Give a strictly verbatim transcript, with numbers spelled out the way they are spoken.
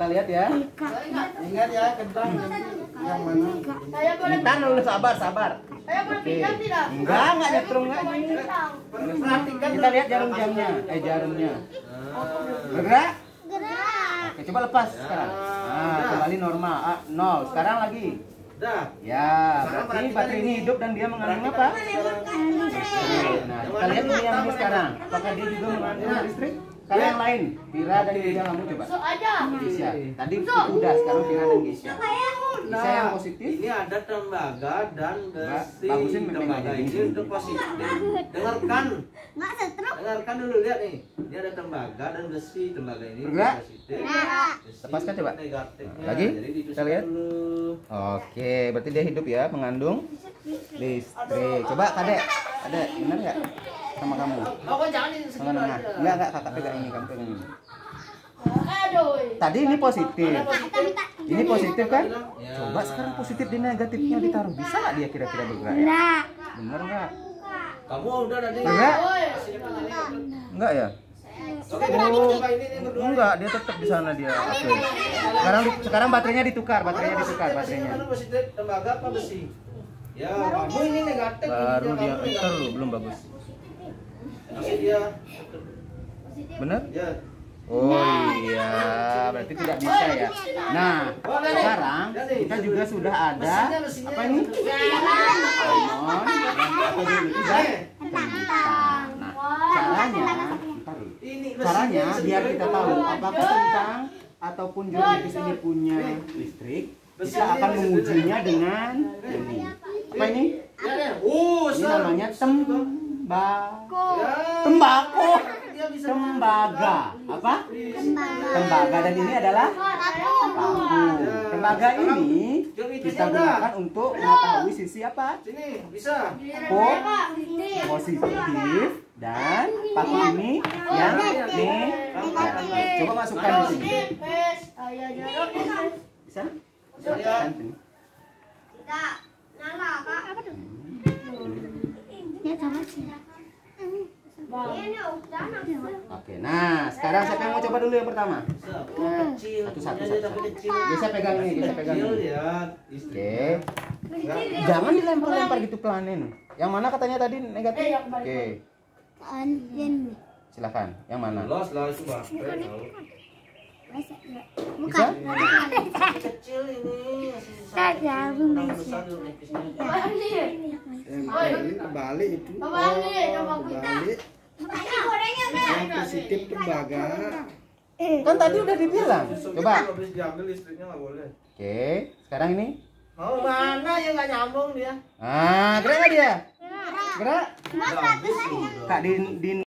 Kita lihat ya. Ingat ya, kentang yang mana? Bentar dulu, sabar, sabar. Saya berpindah tidak? Enggak, enggak nyetrum enggak. Perhatikan. Kita lihat jarum jamnya, eh jarumnya. Bergerak? Gerak. Oke, coba lepas sekarang. Nah, kembali normal. Ah, nol. Sekarang lagi. Dah. Ya, berarti baterai ini hidup dan dia mengandung apa? Nah, kita lihat ini yang ini sekarang. Apakah dia juga mengandung listrik? Kalau yang lain, Vira dan Gisha, kamu coba. So aja. Gisha. Tadi itu udah, sekarang Vira dan Gisha. Gisha yang positif. Ini ada tembaga dan besi. Bagusin memang Tembaga jadi ini untuk positif. Dengarkan. Nggak setruk. Dengarkan dulu, lihat nih. Ini ada tembaga dan besi. Tembaga ini Bergerak? positif. Besi Lepaskan coba. negatifnya. Lagi? Jadi ditusuk Kita lihat. dulu. Oke, berarti dia hidup ya, mengandung listrik. Coba Kadek, Kadek, benar nggak sama kamu? Oh, kok jangan di Tengah tengah. Enggak enggak, kakak pegang ini, kamu pegang ini. Aduh. Tadi ini positif. Ini positif kan? Ya. Coba sekarang positif di negatifnya ditaruh. Bisa nggak dia kira-kira bergerak? ya? Enggak. Bener nggak? Kamu udah tadi. Bergerak? Woi. Enggak ya? Oke, Oh, coba ini nih berdua. enggak, dia tetap di sana dia. Oke. Sekarang sekarang baterainya ditukar, baterainya ditukar, baterainya. Mana positif tembaga apa besi? Ya, kamu ini negatif. Baru ininya, dia kamu entar negatif. lu belum bagus. Masih dia. Bener? Ya. Oh iya, berarti tidak bisa ya. Nah, sekarang kita juga sudah ada apa ini? Lemon, atau dulu juga kentang. Nah, caranya, ntar dulu. Ini Caranya biar kita tahu apakah kentang ataupun jeruk nipis ini punya listrik, kita akan mengujinya dengan ini. Apa ini? Ya, ya. Oh, Ini sir. namanya tembakau. Ya. Tembakau. Dia bisa Tembaga. Apa? Tembaga, dan ini adalah paku. Tembaga ini kita gunakan untuk mengetahui sisi apa? Sini, bisa. Po- positif, dan paku ini yang negatif. Coba masukkan di sini. Bisa? Masukkan sini. Oke, nah sekarang siapa yang mau coba dulu yang pertama? Nah, Kecil. satu satu punyanya satu. tapi kecil. Bisa pegang ini, bisa pegang Kecil ini. ya. Oke. Jangan dilempar-lempar gitu pelanin. Yang mana katanya tadi negatif? Oke. Silakan. Yang mana? Los lah itu, Pak. Bisa? Kecil ini. Saja, Besar dulu nipisnya. Yang kembali itu kembali yang positif tembaga. Kan tadi udah dibilang. Coba. Habis diambil listriknya nggak boleh. Oke. Sekarang ini. Mau mana ya nggak nyambung dia? Ah, gerak nggak dia? Gerak. Nggak habis. Kak Din Din